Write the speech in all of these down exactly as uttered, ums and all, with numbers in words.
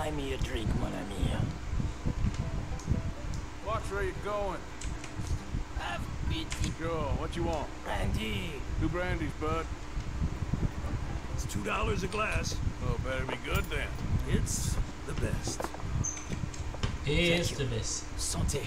Buy me a drink, mon ami. Watch where you're going. Have pity. Sure, what you want? Brandy. Two brandies, bud. It's two dollars a glass. Oh, better be good then. It's the best. It's the best. Santé.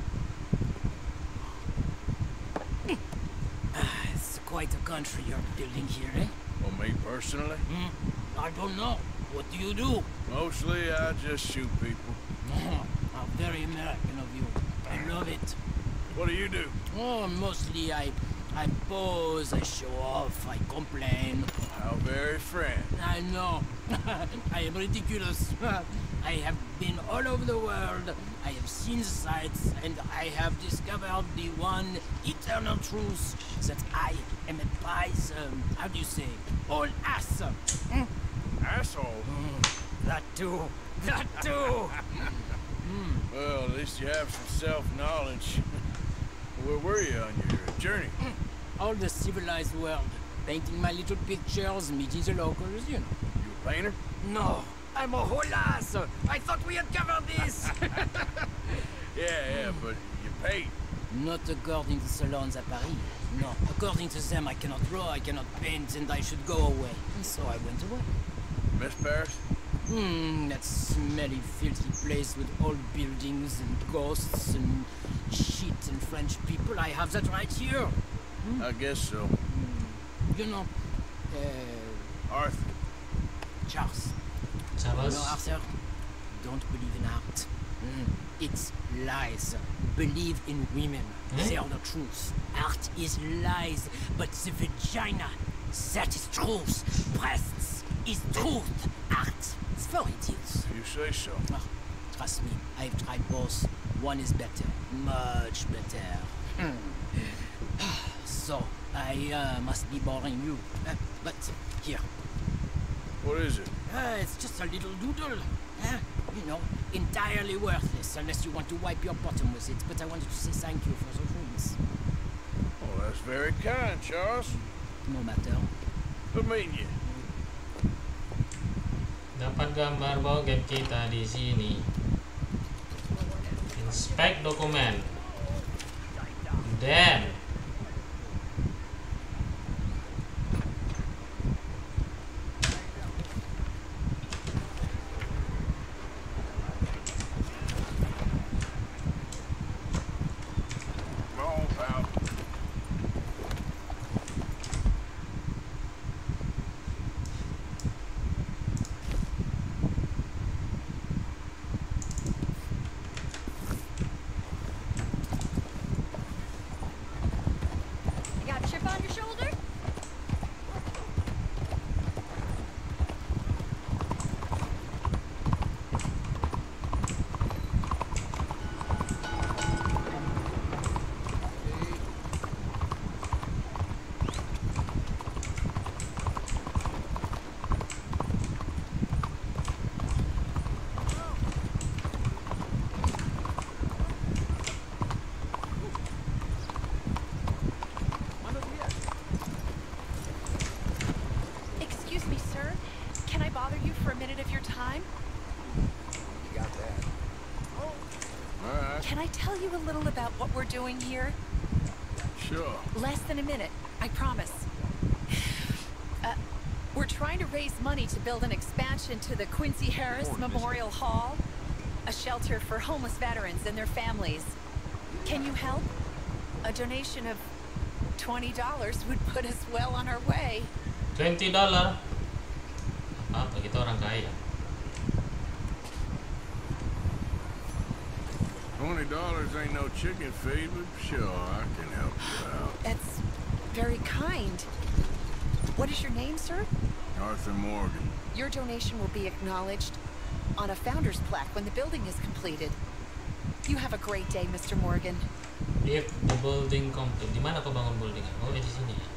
Ah, it's quite a country you're building here, eh? Well, me personally? Hmm? I don't know. What do you do? Mostly, I just shoot people. How very American of you. I love it. What do you do? Oh, mostly I... I pose, I show off, I complain. How very French. I know. I am ridiculous. I have been all over the world. I have seen the sights, and I have discovered the one eternal truth that I am a pies, um, how do you say, all ass. Mm. Asshole? Mm. That too. That too. mm. Well, at least you have some self-knowledge. Where were you on your journey? Mm. All the civilized world. Painting my little pictures, meeting the locals, you know. You a painter? No, I'm a whole ass. I thought we had covered this. yeah, yeah, but you paid. Not according to salons at Paris. No, according to them, I cannot draw, I cannot paint, and I should go away. And so I went away. Miss Paris? Hmm, that smelly, filthy place with old buildings and ghosts and shit and French people. I have that right here. Hmm? I guess so. Hmm. You know, uh... Arthur. Charles. Charles. No, Arthur, don't believe in art. Mm. It's lies. Believe in women. Hmm? They are the truth. Art is lies, but the vagina, that is truth. Breasts is truth. Art is for idiots. You say so. Oh, trust me, I've tried both. One is better. Much better. So, I uh, must be boring you. Uh, but, here. What is it? Uh, it's just a little doodle. Uh, you know, entirely worthless unless you want to wipe your bottom with it. But I wanted to say thank you for the drinks. Oh, that's very kind, Charles. No matter. Good meeting you. Dapat gambar bahwa game kita di sini. Inspect dokumen. Then what we're doing here? Sure. Less than a minute, I promise. Uh, we're trying to raise money to build an expansion to the Quincy Harris Memorial Hall, a shelter for homeless veterans and their families. Can you help? A donation of twenty dollars would put us well on our way. twenty dollars? Apa kita orang kaya? Twenty dollars ain't no chicken feed, but sure, I can help you out. That's very kind. What is your name, sir? Arthur Morgan. Your donation will be acknowledged on a founder's plaque when the building is completed. You have a great day, Mister Morgan. If the building complete, di mana pembangun building? Oh, di sini ya.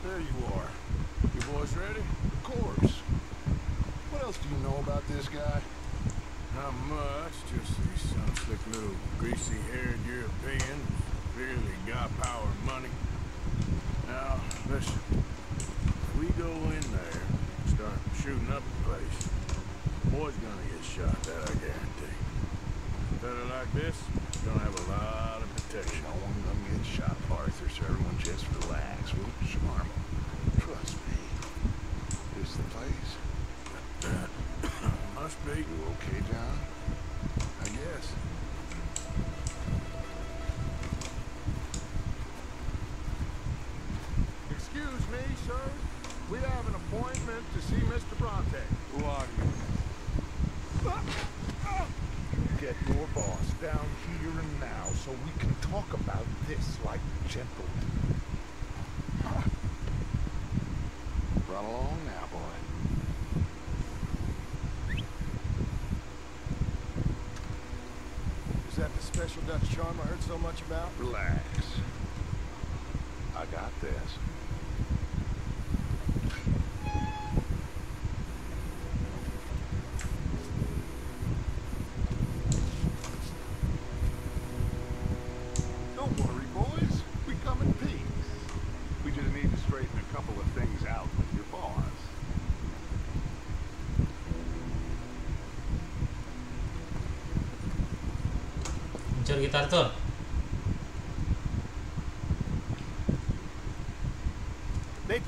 there you are. You boys ready? Of course. What else do you know about this guy? Not much, just he's some slick little greasy-haired European. Clearly got power and money. Now, listen. If we go in there and start shooting up the place, boy's gonna get shot, that I guarantee. A fella like this is gonna have a lot of protection. No one gonna get shot, Arthur, so everyone just relax. We'll charm him. Trust me. This the place? Must be. You okay, John? I guess. Excuse me, sir. We have an appointment to see Mister Bronte. Who are you? Get your boss down here and now so we can talk about this like gentlemen. Run along now, boy. Is that the special Dutch charm I heard so much about? Relax. I got this. Don't worry, boys. We come in peace. We just need to straighten a couple of things out with your boss. Mencuri kita, Arthur. They...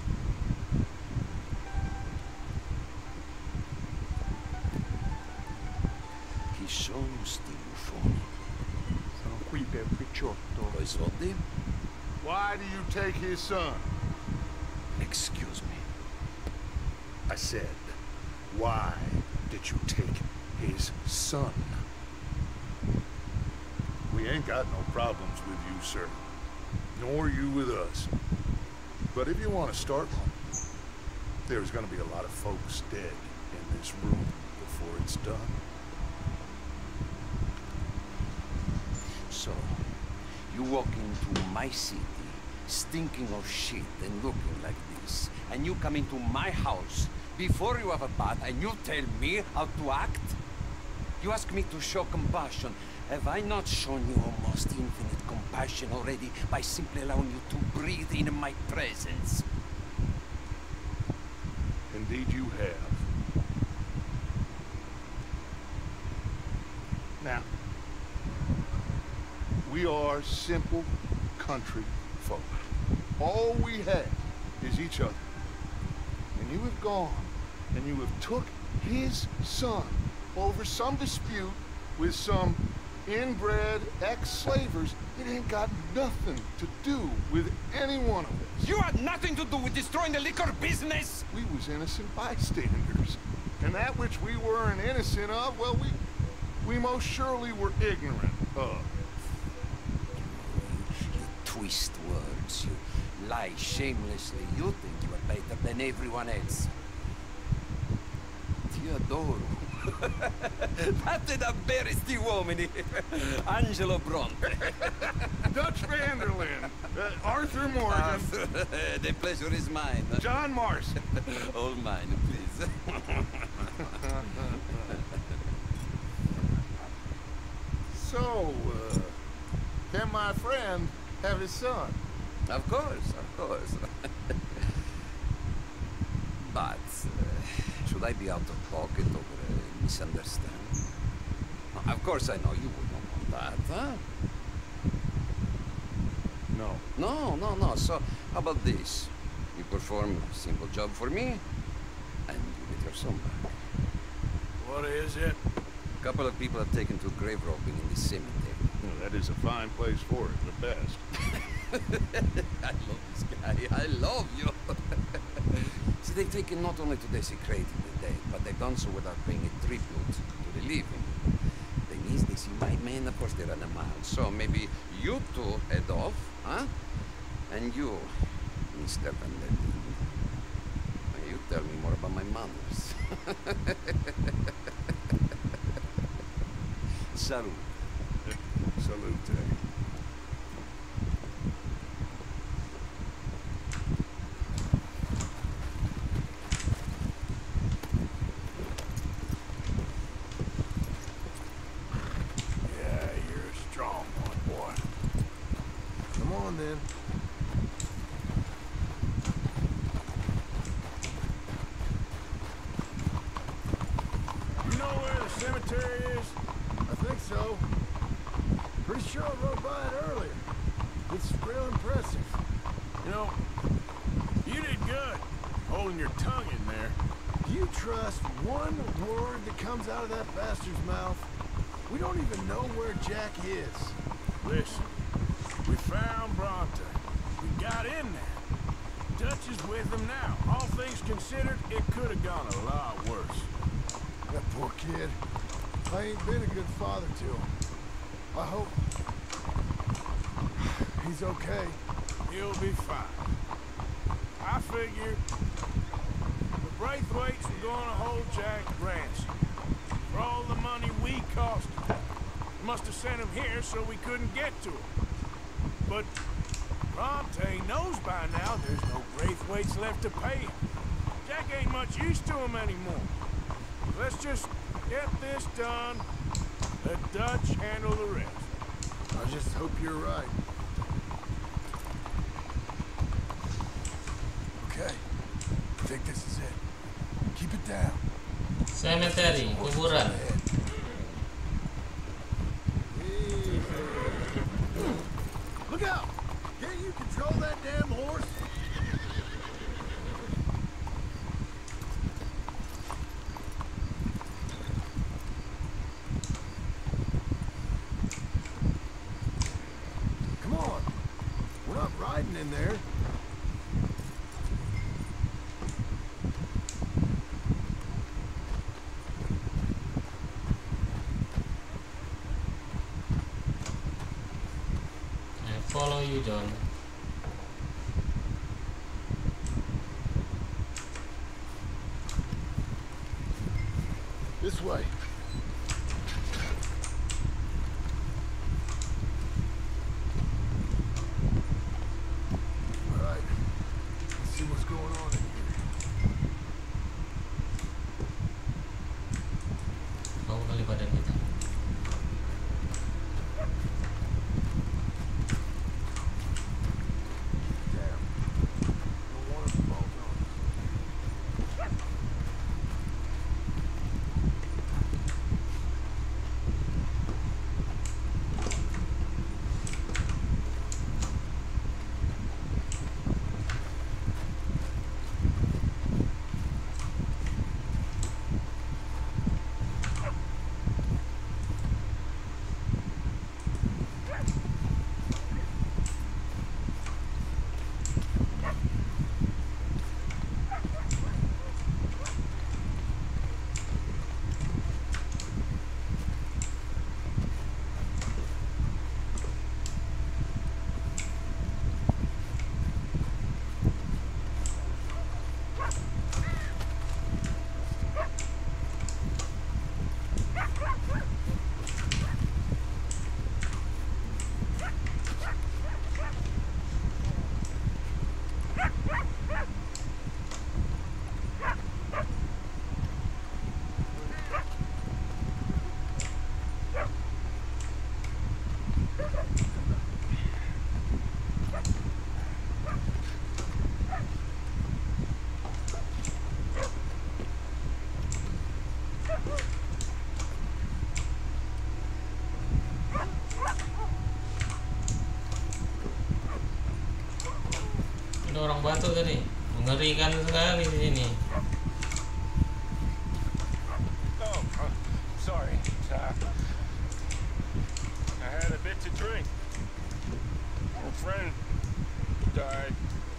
Chi sono sti buffoni? Sono qui per Picciotto. Coi soldi? Why do you take his son? Excuse me. I said, why did you take his son? We ain't got no problems with you, sir. Nor you with us. But if you want to start one, there's gonna be a lot of folks dead in this room before it's done. So, you walk into my city, stinking of shit and looking like this, and you come into my house before you have a bath and you tell me how to act? You ask me to show compassion. Have I not shown you almost infinite compassion already by simply allowing you to breathe in my presence? Indeed you have. Now, we are simple country folk. All we have is each other. And you have gone and you have took his son over some dispute with some inbred ex-slavers. It ain't got nothing to do with any one of us. You had nothing to do with destroying the liquor business! We was innocent bystanders. And that which we weren't innocent of, well, we, we most surely were ignorant of. You twist words, you lie shamelessly. You think you are better than everyone else. Teodoro. That's da beresti uomini. Angelo Bronte. Dutch Vanderlyn. Uh, Arthur Morgan. Arthur, the pleasure is mine. John Marston. All mine, please. So, uh, can my friend have his son? Of course, of course. But, uh, should I be out of pocket over a misunderstanding? Of course I know you wouldn't want that, huh? No. No, no, no. So, how about this? You perform a simple job for me, and you get your son back. What is it? A couple of people have taken to grave robbing in the cemetery. Well, that is a fine place for it, the best. I love this guy. I love you. See, they've taken not only to desecrate the dead, but they've done so without paying a tribute to the living. Thing is, they see my men, of course, they run a mile. So maybe you two head off, huh? And you, Mister Van der Linde, you tell me more about my manners. Salute. Salute. You know, you did good, holding your tongue in there. Do you trust one word that comes out of that bastard's mouth? We don't even know where Jack is. Listen, we found Bronte. We got in there. Dutch is with him now. All things considered, it could have gone a lot worse. That poor kid. I ain't been a good father to him. I hope he's okay. He'll be fine. I figure the Braithwaites are gonna hold Jack ransom for all the money we cost him. Must have sent him here so we couldn't get to him. But Bronte knows by now there's no Braithwaites left to pay him. Jack ain't much use to him anymore. Let's just get this done. Let Dutch handle the rest. I just hope you're right. Okay. I think this is it. Keep it down. Cemetery, kuburan. Look out! Can't you control that damn horse? Come on. We're not riding in there. Follow you, John. This way. All right. Let's see what's going on in here. Bawa kali badan kita. Ada orang batu tadi, mengerikan sekali di sini. Oh, uh, sorry. Uh, I had a bit to drink. Old friend died.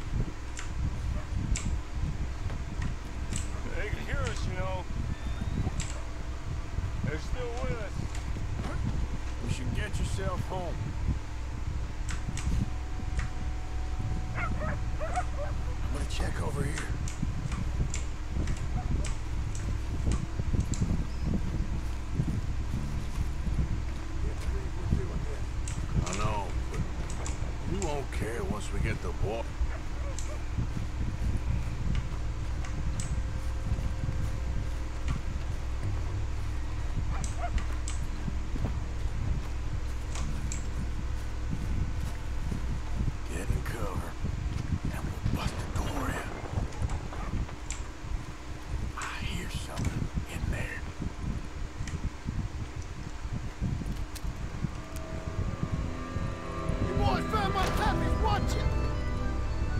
They can hear us, you know. They're still with us. You should get yourself home. I'm gonna check over here. I know, but we won't care once we get the ball. Get in cover, and we'll bust the door in. I hear something in there. You boys found my puppies, watch it!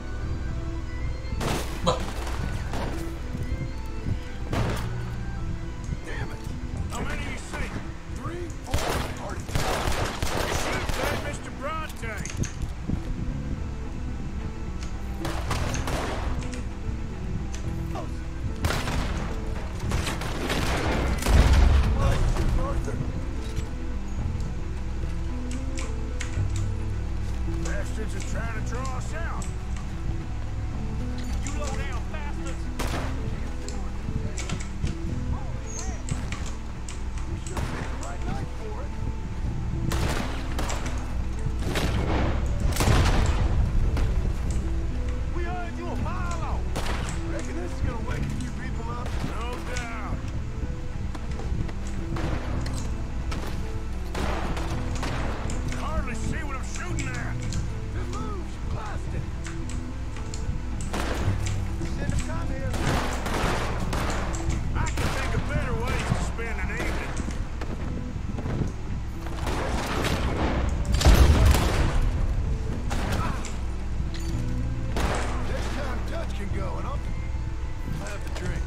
go, and I'll have the drink.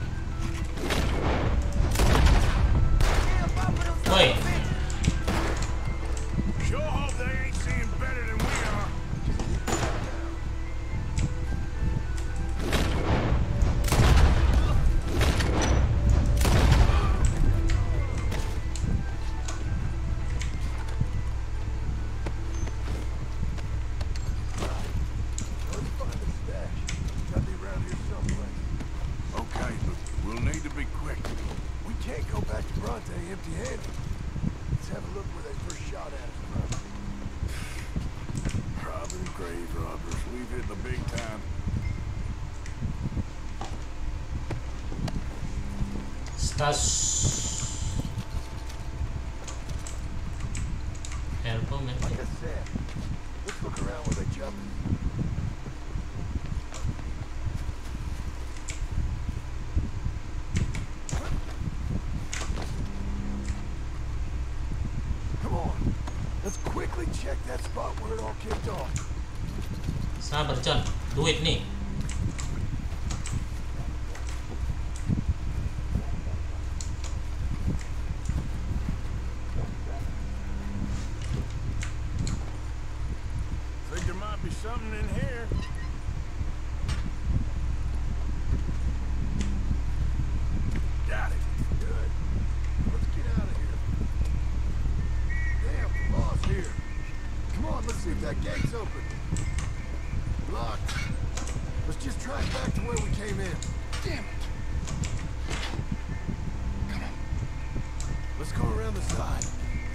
Woi, Sure hope they ain't seeing better than we are. Let's find the stash. Gotta be around here someplace. Okay, but we'll need to be quick. We can't go back to Bronte empty-handed. Let's have a look where they first shot at us from. Robbing grave robbers. We've hit the big time. stash. Help man. Like I said, let's look around where they jump. Come on, let's quickly check that spot where it all kicked off. Sabar John, duit nih. Think there might be something in here. Got it. Good. Let's get out of here. Damn, the law's here. Come on, let's see if that gate's open. Locked. Let's just track back to where we came in. Damn it. Come on. Let's go around the side.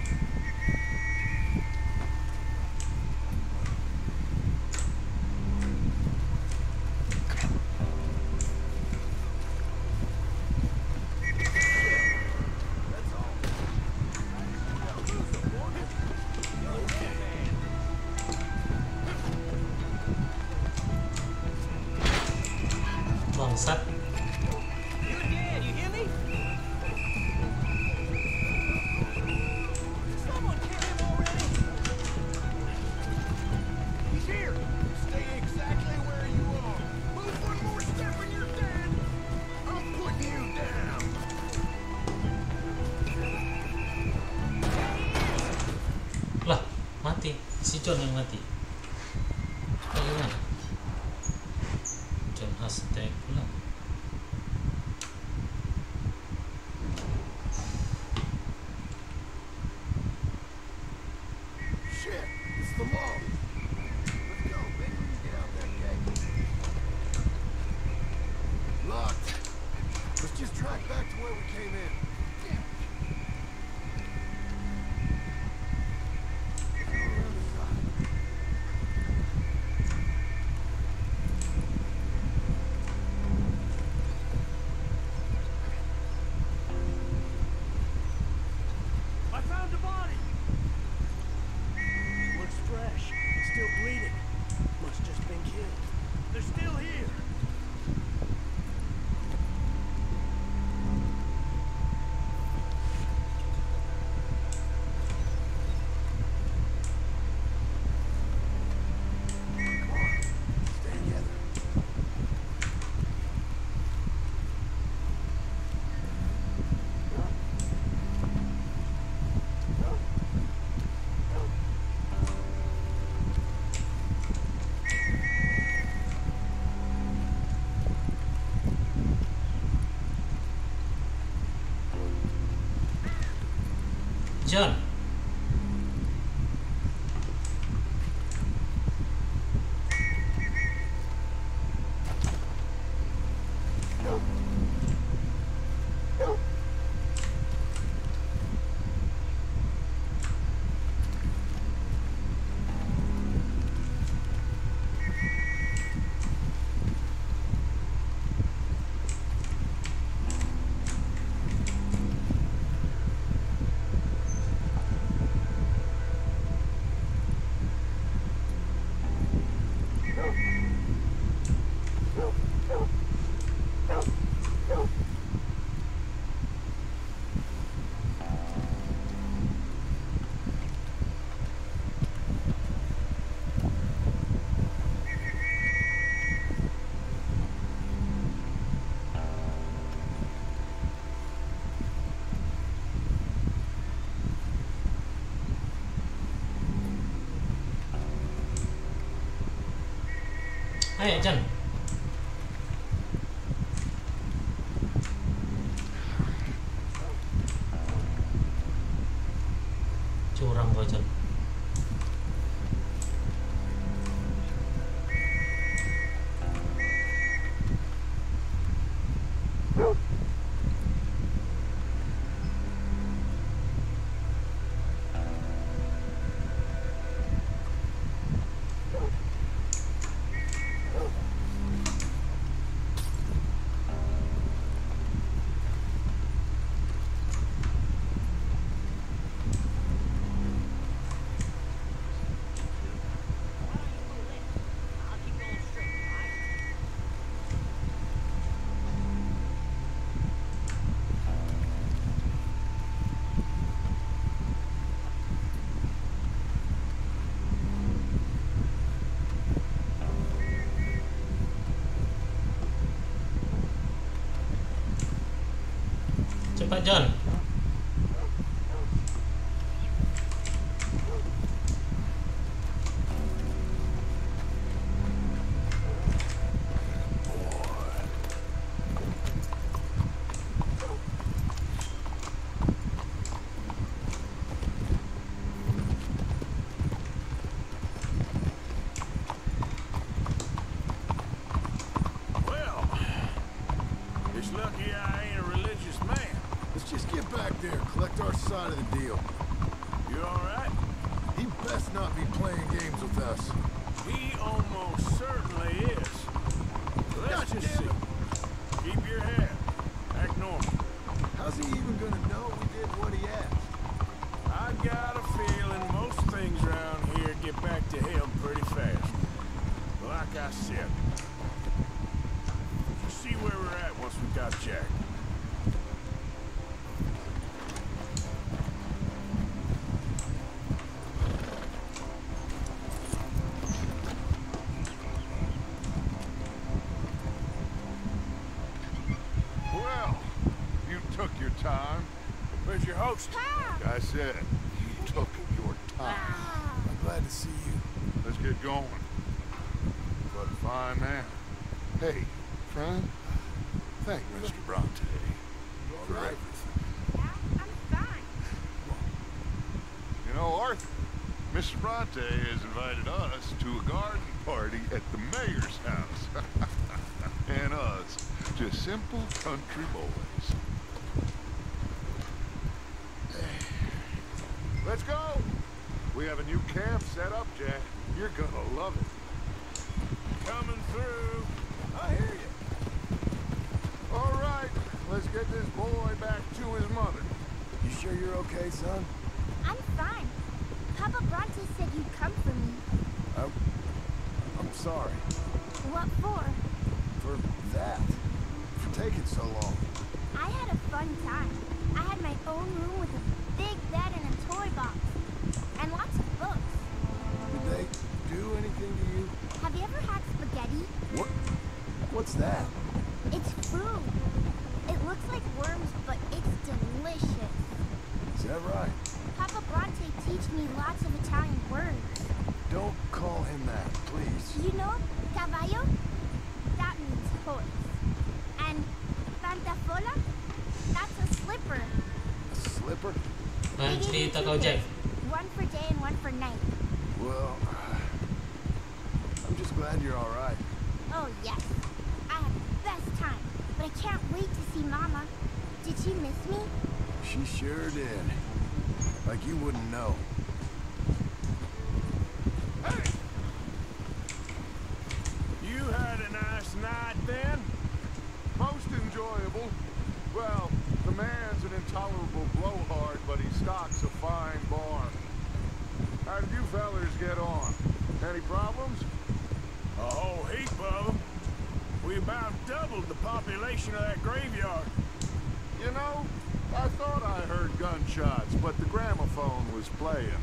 That's all. Now lose them, Morgan. Bangsat. You're dead, you hear me? Someone kill him already! He's here. Stay exactly where you are. Move one more step and you're dead. I'm putting you down. Lah, mati. Si John yang mati. Bagaimana? John hashtag pula. Shit, it's the law. Let's go. Maybe we can get out that gate. Locked. Let's just track back to where we came in. Damn. Let's go around the side. I found the body. Looks fresh. Still bleeding. Must just been killed. They're still here. Come on. Stay together. John. Ayo, Chan. Curang kau, Chan. Cepat, John. Well, it's lucky I ain't a religious man. Let's just get back there, collect our side of the deal. You all right? He best not be playing games with us. He almost certainly is. So let's God just damn see. it. Keep your head. Act normal. How's he even gonna know we did what he asked? I got a feeling most things around here get back to him pretty fast. Like I said, we'll see where we're at once we got Jack. Well, you took your time. Where's your host? Like I said, you took your time. I'm glad to see you. Let's get going. But fine man. Hey, friend. Thank Mister Bronte for right? everything. Yeah, I'm fine. You know, Arthur, Mister Bronte has invited us to a garden party at the mayor's house. And us, just simple country boys. Let's go! We have a new camp set up, Jack. You're gonna love it. Coming through. I hear you. All right, let's get this boy back to his mother. You sure you're okay, son? I'm fine. Papa Bronte said you'd come for me. I'm... I'm sorry. What for? For that. For taking so long. I had a fun time. I had my own room with a big bed and a toy box. And lots of books. Did they do anything to you? Have you ever had spaghetti? What? What's that? It's food. It looks like worms, but it's delicious. Is that right? Papa Bronte teach me lots of Italian words. Don't call him that, please. You know, caballo? That means horse. And pantafola? That's a slipper. A slipper? Nah, cerita kau, Jack. One for day and one for night. Well, I'm just glad you're all right. Oh, yes. I had the best time. But I can't wait to see Mama. Did she miss me? She sure did. Like you wouldn't know. Hey! You had a nice night then? Most enjoyable. Well, the man's an intolerable blowhard, but he stocks a fine bar. How did you fellers get on? Any problems? A whole heap of them. We about doubled the population of that graveyard. You know, I thought I heard gunshots, but the gramophone was playing.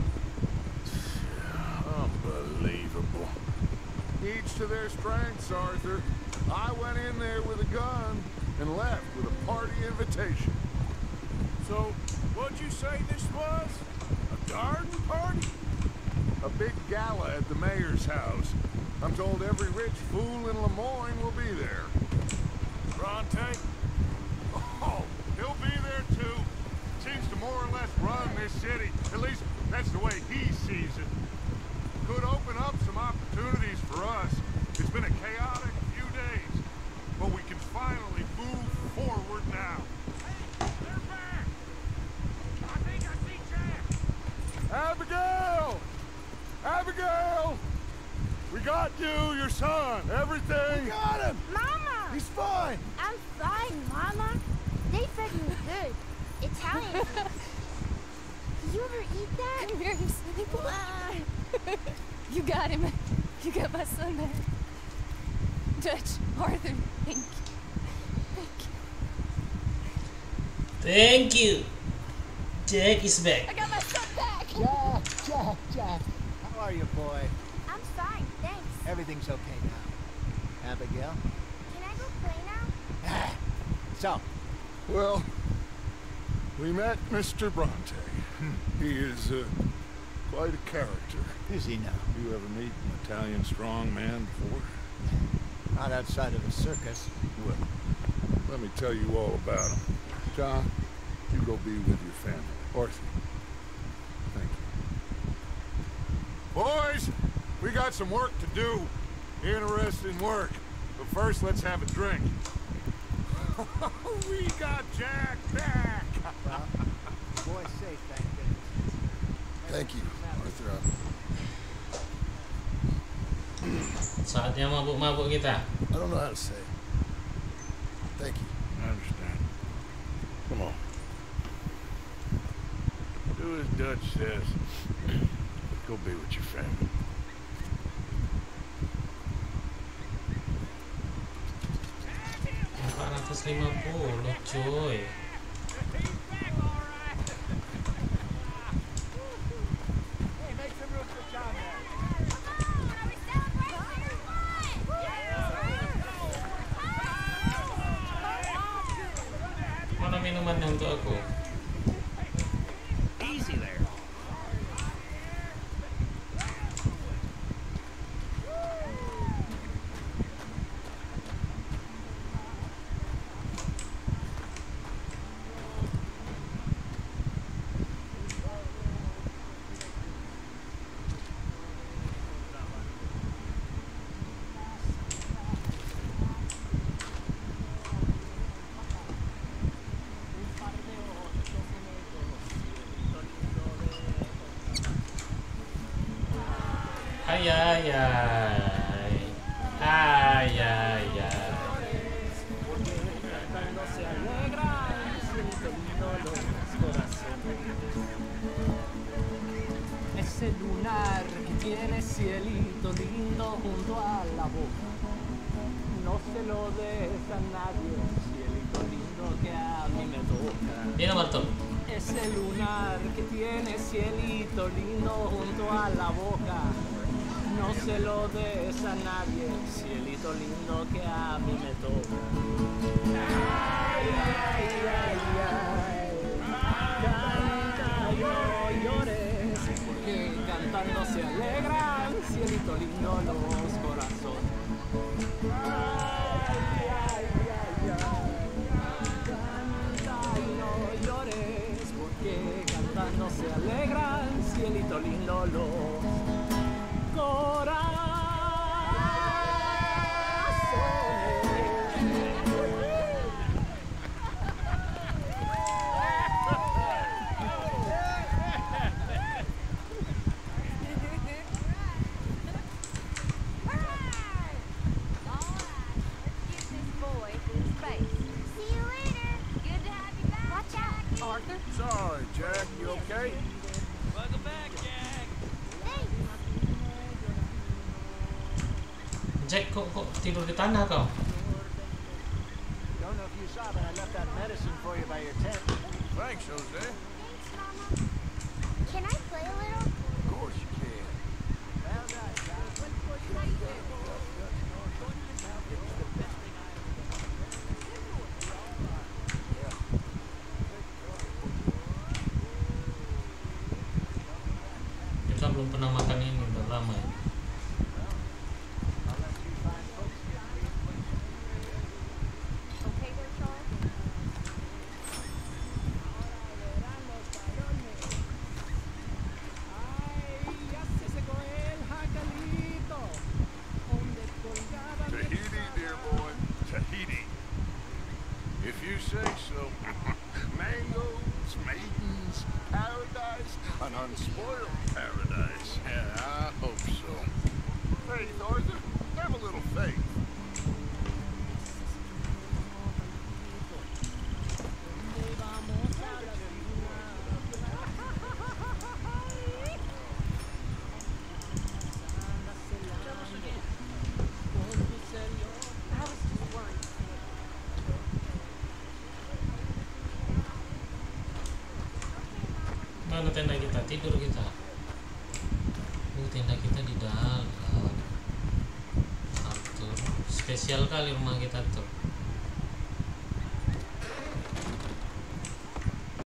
Unbelievable. Each to their strengths, Arthur. I went in there with a gun and left with a party invitation. So, what'd you say this was? A garden party? A big gala at the mayor's house. I'm told every rich fool in Lemoyne will be there. Bronte? Oh, he'll be there too. Seems to more or less run this city. At least that's the way he sees it. Could open up some opportunities for us. It's been a chaotic few days, but we can finally move forward now. Hey, they're back! I think I see Jack! Abigail! Abigail! We got you, your son, everything. We got him! Mama! He's fine! I'm fine, Mama. They fed me good. Italian food. Did you ever eat that? Come here, you silly boy. You got him. You got my son back. Dutch, Arthur, thank you. Thank you. Thank you. Jack is back. I got my son back. Jack, Jack, Jack. How are you, boy? I'm fine, thanks. Everything's okay now. Abigail? Can I go play now? So, Well, we met Mister Bronte. He is uh, quite a character. is he now? You ever meet an Italian strong man before? Not outside of a circus. Well, let me tell you all about him. John, you go be with your family. Arthur, thank you. Boys, we got some work to do. Interesting work. But first, let's have a drink. We got Jack back! Well, boy's safe, thank goodness. Thank you, Arthur. Saatnya mabuk-mabuk kita. I don't know how to say it. Thank you. I understand. Come on. Do as Dutch says. Go be with your family. empat ratus lima puluh, coy. Mana minumannya untuk aku? Easy there. Ay, ay, ay. Ay, ay, ay. Ese lunar que tiene cielito lindo junto a la boca. No se lo des a nadie, cielito lindo que a mí me toca. Ini nomor tuh. Ese lunar que tiene cielito lindo junto a la boca. No se lo des a nadie, cielito lindo que a mí me toca. Ay, ay, ay, ay. Canta y no llores, porque cantando se alegran, cielito lindo los corazones. Ay, ay, ay, ay. Canta y no llores, porque cantando se alegran, cielito lindo los corazones. See you later. Good to have you back. Watch out. Arthur? Sorry, Jack, you okay? Welcome back, Jack. Thanks. Jack, kok, kok tidur di tanah kau? Don't know if you saw, but I left that medicine for you by your tent. Thanks, Jose. Thanks, Mama. Can I play a little? Of course you can. Well done, John. Kita belum pernah makan ini, udah lama ya. P D. If you say so. Mangoes, maidens, paradise, an unspoiled paradise. Yeah, I hope so. Faith, Arthur. Have a little faith. Mana tenda kita? Tidur kita. Uh, tenda kita di dalam. Arthur, spesial kali rumah kita tuh.